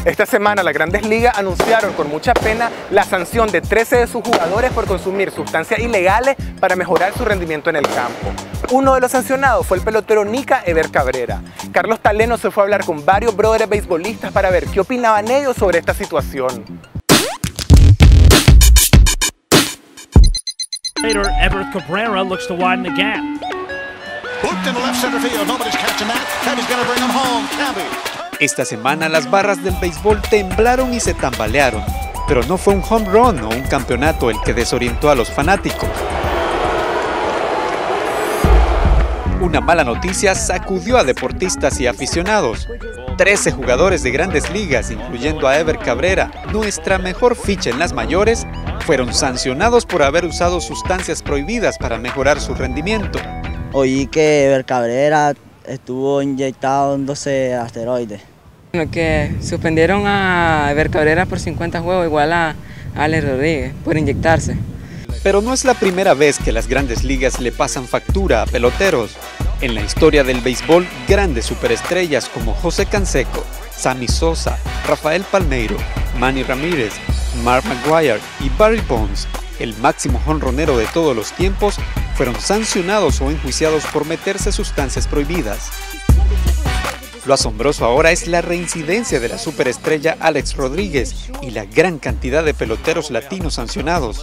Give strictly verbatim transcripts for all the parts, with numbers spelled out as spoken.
Esta semana las Grandes Ligas anunciaron con mucha pena la sanción de trece de sus jugadores por consumir sustancias ilegales para mejorar su rendimiento en el campo. Uno de los sancionados fue el pelotero Nica Ever Cabrera. Carlos Taleno se fue a hablar con varios brothers beisbolistas para ver qué opinaban ellos sobre esta situación. Later, Ever Cabrera looks to widen the gap. Hooked in the left center field. Nobody's catching that. Cabby's going to bring him home. Cabby. Esta semana las barras del béisbol temblaron y se tambalearon, pero no fue un home run o un campeonato el que desorientó a los fanáticos. Una mala noticia sacudió a deportistas y aficionados. trece jugadores de Grandes Ligas, incluyendo a Ever Cabrera, nuestra mejor ficha en las mayores, fueron sancionados por haber usado sustancias prohibidas para mejorar su rendimiento. Oí que Ever Cabrera estuvo inyectado en doce asteroides. Bueno, que suspendieron a Ever Cabrera por cincuenta juegos, igual a Alex Rodríguez, por inyectarse. Pero no es la primera vez que las Grandes Ligas le pasan factura a peloteros. En la historia del béisbol, grandes superestrellas como José Canseco, Sammy Sosa, Rafael Palmeiro, Manny Ramírez, Mark McGwire y Barry Bonds, el máximo jonronero de todos los tiempos, fueron sancionados o enjuiciados por meterse sustancias prohibidas. Lo asombroso ahora es la reincidencia de la superestrella Alex Rodríguez y la gran cantidad de peloteros latinos sancionados.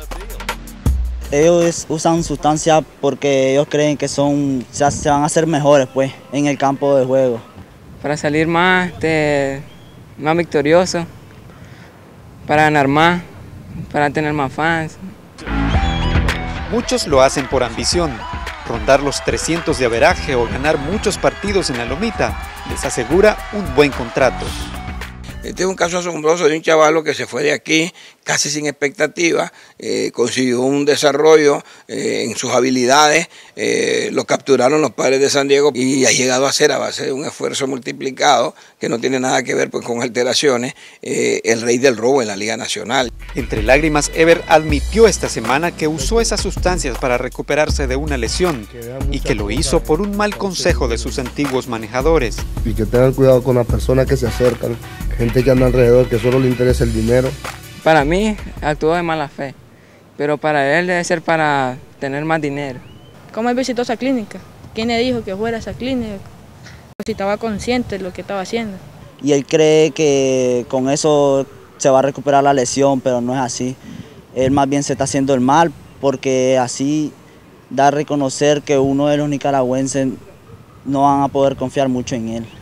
Ellos usan sustancias porque ellos creen que son, se, se van a hacer mejores pues, en el campo de juego. Para salir más, este, más victorioso, para ganar más, para tener más fans. Muchos lo hacen por ambición. Rondar los trescientos de averaje o ganar muchos partidos en la lomita les asegura un buen contrato. Este es un caso asombroso de un chavalo que se fue de aquí casi sin expectativa, eh, consiguió un desarrollo eh, en sus habilidades, eh, lo capturaron los Padres de San Diego y ha llegado a ser, a base de un esfuerzo multiplicado que no tiene nada que ver pues, con alteraciones, eh, el rey del robo en la Liga Nacional. Entre lágrimas, Ever admitió esta semana que usó esas sustancias para recuperarse de una lesión y que lo hizo por un mal consejo de sus antiguos manejadores. Y que tengan cuidado con las personas que se acercan, gente que anda alrededor que solo le interesa el dinero. Para mí actuó de mala fe, pero para él debe ser para tener más dinero. ¿Cómo él visitó esa clínica? ¿Quién le dijo que fuera a esa clínica? Si estaba consciente de lo que estaba haciendo. Y él cree que con eso se va a recuperar la lesión, pero no es así. Él más bien se está haciendo el mal, porque así da a reconocer que uno de los nicaragüenses no van a poder confiar mucho en él.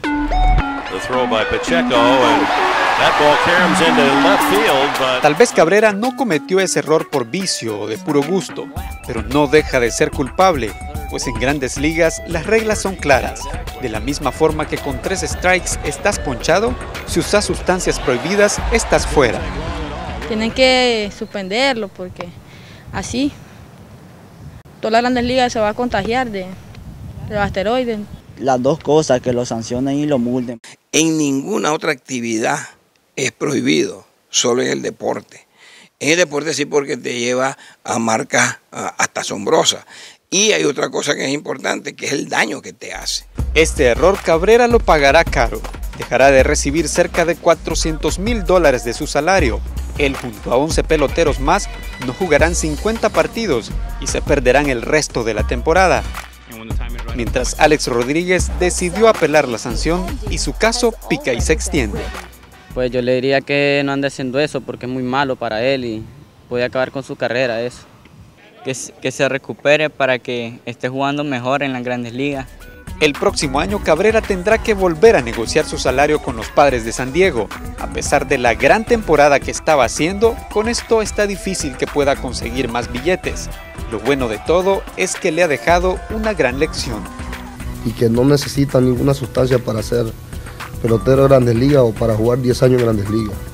Tal vez Cabrera no cometió ese error por vicio o de puro gusto, pero no deja de ser culpable, pues en Grandes Ligas las reglas son claras. De la misma forma que con tres strikes estás ponchado, si usas sustancias prohibidas estás fuera. Tienen que suspenderlo porque así todas las Grandes Ligas se va a contagiar de, de los asteroides. Las dos cosas, que lo sancionen y lo multen. En ninguna otra actividad es prohibido, solo en el deporte. En el deporte sí, porque te lleva a marcas hasta asombrosas. Y hay otra cosa que es importante, que es el daño que te hace. Este error Cabrera lo pagará caro. Dejará de recibir cerca de cuatrocientos mil dólares de su salario. Él junto a once peloteros más no jugarán cincuenta partidos y se perderán el resto de la temporada. Mientras Alex Rodríguez decidió apelar la sanción y su caso pica y se extiende. Pues yo le diría que no ande haciendo eso porque es muy malo para él y puede acabar con su carrera eso. Que, que se recupere para que esté jugando mejor en las Grandes Ligas. El próximo año Cabrera tendrá que volver a negociar su salario con los Padres de San Diego. A pesar de la gran temporada que estaba haciendo, con esto está difícil que pueda conseguir más billetes. Lo bueno de todo es que le ha dejado una gran lección. Y que no necesita ninguna sustancia para ser pelotero de Grandes Ligas o para jugar diez años en Grandes Ligas.